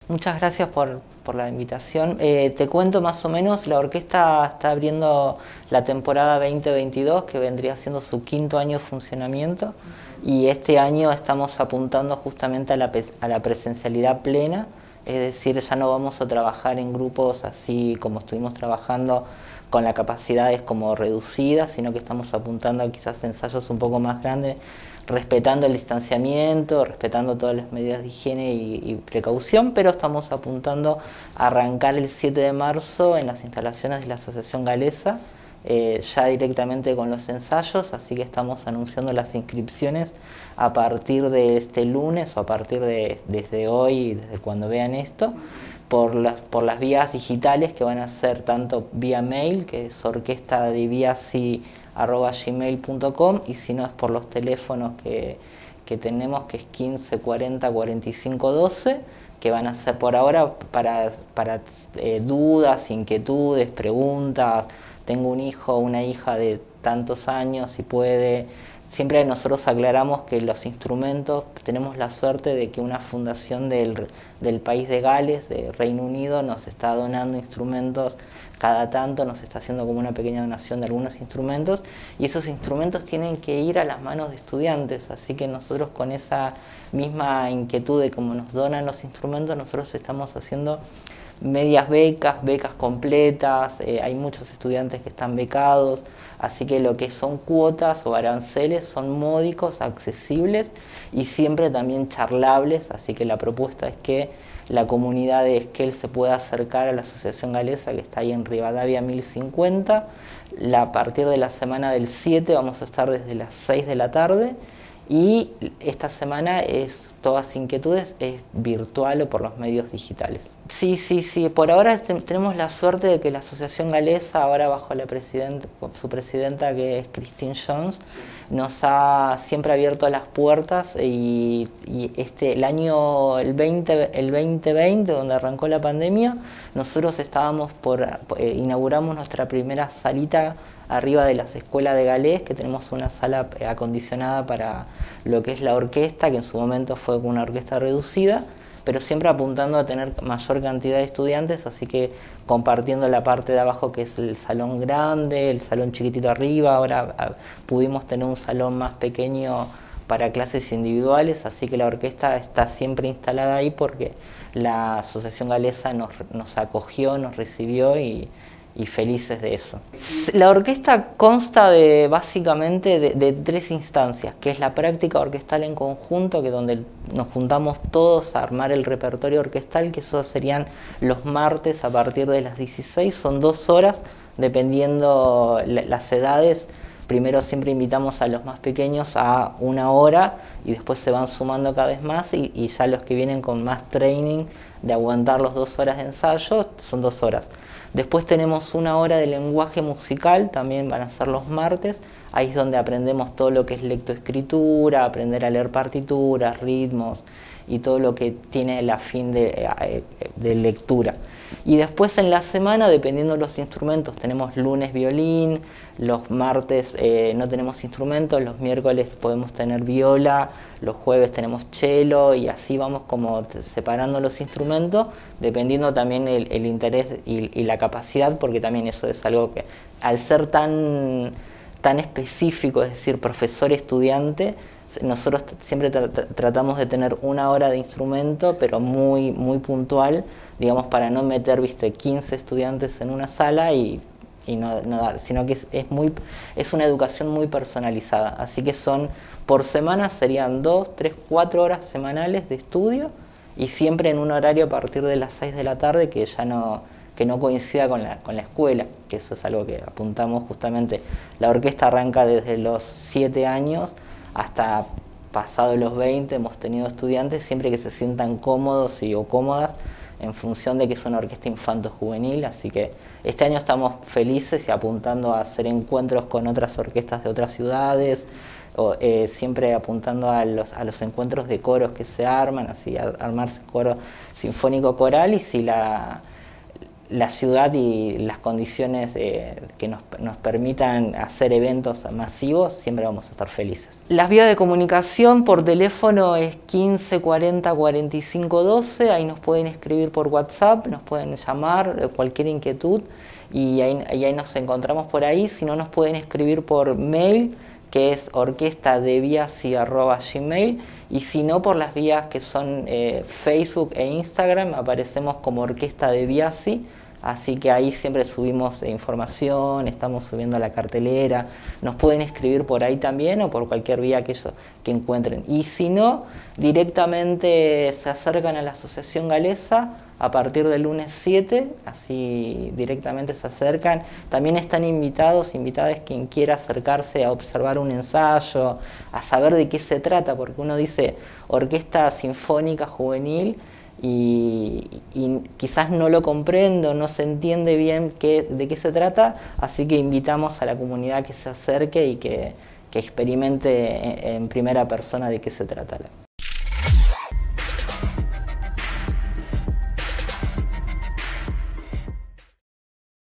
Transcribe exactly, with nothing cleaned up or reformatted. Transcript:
Muchas gracias por, por la invitación. Eh, te cuento más o menos, la orquesta está abriendo la temporada veinte veintidós, que vendría siendo su quinto año de funcionamiento, y este año estamos apuntando justamente a la, a la presencialidad plena, es decir, ya no vamos a trabajar en grupos así como estuvimos trabajando con las capacidades como reducidas, sino que estamos apuntando a quizás ensayos un poco más grandes, respetando el distanciamiento, respetando todas las medidas de higiene y, y precaución, pero estamos apuntando a arrancar el siete de marzo en las instalaciones de la Asociación Galesa, eh, ya directamente con los ensayos, así que estamos anunciando las inscripciones a partir de este lunes o a partir de desde hoy, desde cuando vean esto, por las, por las vías digitales, que van a ser tanto vía mail, que es orquestadiviasi arroba gmail punto com, y si no es por los teléfonos que, que tenemos, que es quince cuarenta cuarenta y cinco doce, que van a ser por ahora para, para eh, dudas, inquietudes, preguntas. Tengo un hijo o una hija de tantos años, si puede. Siempre nosotros aclaramos que los instrumentos, tenemos la suerte de que una fundación del, del país de Gales, de Reino Unido, nos está donando instrumentos cada tanto, nos está haciendo como una pequeña donación de algunos instrumentos, y esos instrumentos tienen que ir a las manos de estudiantes, así que nosotros con esa misma inquietud de cómo nos donan los instrumentos, nosotros estamos haciendo medias becas, becas completas, eh, hay muchos estudiantes que están becados, así que lo que son cuotas o aranceles son módicos, accesibles y siempre también charlables, así que la propuesta es que la comunidad de Esquel se pueda acercar a la Asociación Galesa, que está ahí en Rivadavia mil cincuenta. La, a partir de la semana del siete vamos a estar desde las seis de la tarde, y esta semana es todas inquietudes, es virtual o por los medios digitales. Sí, sí, sí, por ahora tenemos la suerte de que la Asociación Galesa, ahora bajo la presidenta, su presidenta, que es Christine Jones, nos ha siempre abierto las puertas, y, y este, el año el, veinte, el veinte veinte, donde arrancó la pandemia, nosotros estábamos por, eh, inauguramos nuestra primera salita arriba de las escuelas de Galés, que tenemos una sala acondicionada para lo que es la orquesta, que en su momento fue una orquesta reducida, pero siempre apuntando a tener mayor cantidad de estudiantes, así que compartiendo la parte de abajo, que es el salón grande, el salón chiquitito arriba. Ahora pudimos tener un salón más pequeño para clases individuales, así que la orquesta está siempre instalada ahí porque la Asociación Galesa nos, nos acogió, nos recibió, y y felices de eso. La orquesta consta de básicamente de, de tres instancias, que es la práctica orquestal en conjunto, que es donde nos juntamos todos a armar el repertorio orquestal, que eso serían los martes a partir de las dieciséis, son dos horas, dependiendo las edades. Primero siempre invitamos a los más pequeños a una hora, y después se van sumando cada vez más, y, y ya los que vienen con más training de aguantar los dos horas de ensayo, son dos horas. Después tenemos una hora de lenguaje musical, también van a ser los martes. Ahí es donde aprendemos todo lo que es lectoescritura, aprender a leer partituras, ritmos y todo lo que tiene el afín de, de lectura. Y después en la semana, dependiendo de los instrumentos, tenemos lunes violín, los martes eh, no tenemos instrumentos, los miércoles podemos tener viola, los jueves tenemos cello, y así vamos como separando los instrumentos, dependiendo también el, el interés y, y la capacidad, porque también eso es algo que, al ser tan, tan específico, es decir, profesor-estudiante, nosotros siempre tra tratamos de tener una hora de instrumento, pero muy, muy puntual, digamos, para no meter, viste, quince estudiantes en una sala y, y no, no dar, sino que es, es, muy, es una educación muy personalizada. Así que son, por semana serían dos, tres, cuatro horas semanales de estudio, y siempre en un horario a partir de las seis de la tarde, que ya no, que no coincida con la, con la escuela, que eso es algo que apuntamos justamente. La orquesta arranca desde los siete años hasta pasado los veinte, hemos tenido estudiantes, siempre que se sientan cómodos y, o cómodas, en función de que es una orquesta infanto-juvenil, así que este año estamos felices y apuntando a hacer encuentros con otras orquestas de otras ciudades, o, eh, siempre apuntando a los, a los encuentros de coros que se arman, así a armarse coro sinfónico coral, y si la... la ciudad y las condiciones eh, que nos, nos permitan hacer eventos masivos, siempre vamos a estar felices. Las vías de comunicación por teléfono es quince cuarenta cuarenta y cinco doce, ahí nos pueden escribir por WhatsApp, nos pueden llamar, cualquier inquietud, y ahí, y ahí nos encontramos por ahí. Si no, nos pueden escribir por mail, que es orquestadebiasi arroba gmail, y si no, por las vías que son eh, Facebook e Instagram, aparecemos como Orquesta de Biasi, así que ahí siempre subimos eh, información, estamos subiendo a la cartelera, nos pueden escribir por ahí también o por cualquier vía que ellos que encuentren. Y si no, directamente se acercan a la Asociación Galesa a partir del lunes siete, así directamente se acercan. También están invitados, invitadas quien quiera acercarse a observar un ensayo, a saber de qué se trata, porque uno dice Orquesta Sinfónica Juvenil y, y quizás no lo comprendo, no se entiende bien qué, de qué se trata, así que invitamos a la comunidad que se acerque y que, que experimente en, en primera persona de qué se trata.